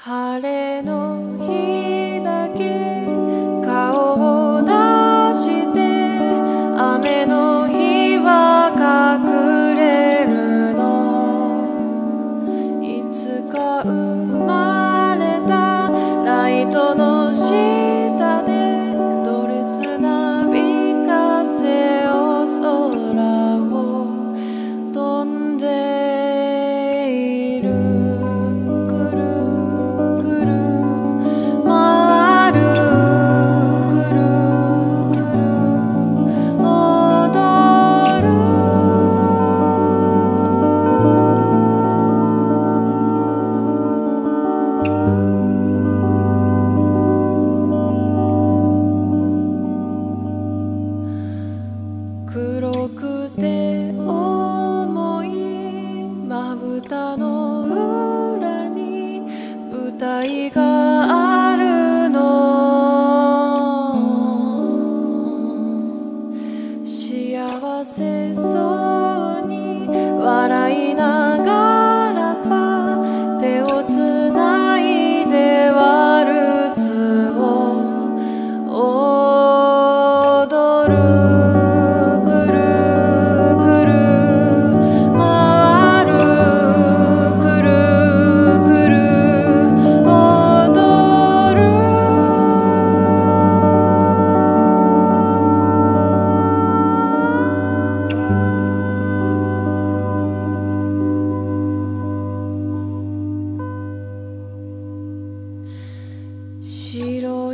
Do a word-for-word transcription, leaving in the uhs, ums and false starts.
晴れの日だけ顔を出して雨の日は隠れるの。いつか生まれたライトの下でドレスなびかせを空を飛んでいる。黒くて重いまぶたの裏に舞台があるの。幸せそうに笑いながらさ手をつないでワルツを踊る。白